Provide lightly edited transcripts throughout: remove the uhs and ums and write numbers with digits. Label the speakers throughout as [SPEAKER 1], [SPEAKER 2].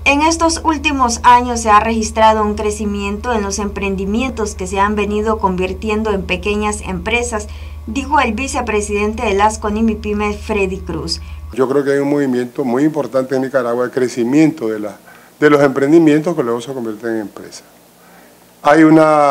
[SPEAKER 1] En estos últimos años se ha registrado un crecimiento en los emprendimientos que se han venido convirtiendo en pequeñas empresas, dijo el vicepresidente de las CONIMIPYME, Freddy Cruz.
[SPEAKER 2] Yo creo que hay un movimiento muy importante en Nicaragua de crecimiento de los emprendimientos que luego se convierten en empresas. Hay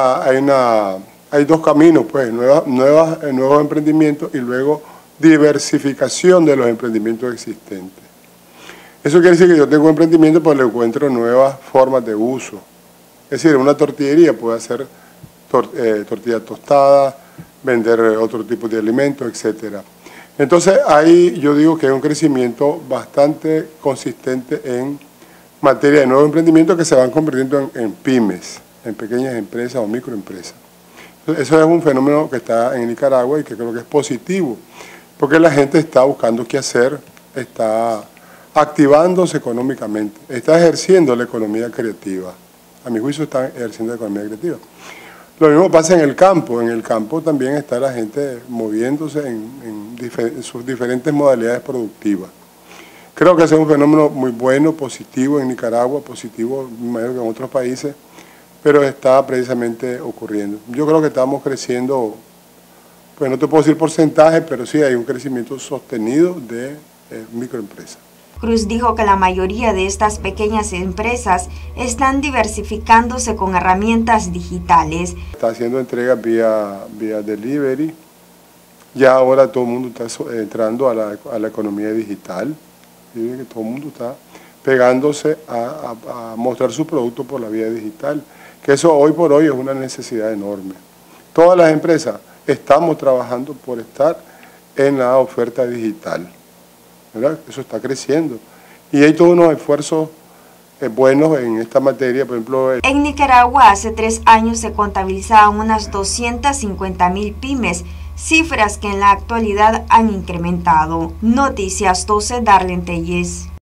[SPEAKER 2] dos caminos, pues, nuevos emprendimientos y luego diversificación de los emprendimientos existentes. Eso quiere decir que yo tengo un emprendimiento, pues le encuentro nuevas formas de uso. Es decir, una tortillería puede hacer tortilla tostada, vender otro tipo de alimentos, etc. Entonces, ahí yo digo que hay un crecimiento bastante consistente en materia de nuevos emprendimientos que se van convirtiendo en pymes, en pequeñas empresas o microempresas. Entonces, eso es un fenómeno que está en Nicaragua y que creo que es positivo, porque la gente está buscando qué hacer, está activándose económicamente, está ejerciendo la economía creativa. A mi juicio está ejerciendo la economía creativa. Lo mismo pasa en el campo también está la gente moviéndose en sus diferentes modalidades productivas. Creo que ese es un fenómeno muy bueno, positivo en Nicaragua, positivo mayor que en otros países, pero está precisamente ocurriendo. Yo creo que estamos creciendo, pues no te puedo decir porcentaje, pero sí hay un crecimiento sostenido de microempresas.
[SPEAKER 1] Cruz dijo que la mayoría de estas pequeñas empresas están diversificándose con herramientas digitales.
[SPEAKER 2] Está haciendo entregas vía delivery. Ya ahora todo el mundo está entrando a la economía digital. Que todo el mundo está pegándose a mostrar su producto por la vía digital. Que eso hoy por hoy es una necesidad enorme. Todas las empresas estamos trabajando por estar en la oferta digital, ¿verdad? Eso está creciendo. Y hay todos unos esfuerzos buenos en esta materia, por ejemplo.
[SPEAKER 1] En Nicaragua hace 3 años se contabilizaban unas 250,000 pymes, cifras que en la actualidad han incrementado. Noticias 12, Darlene Telles.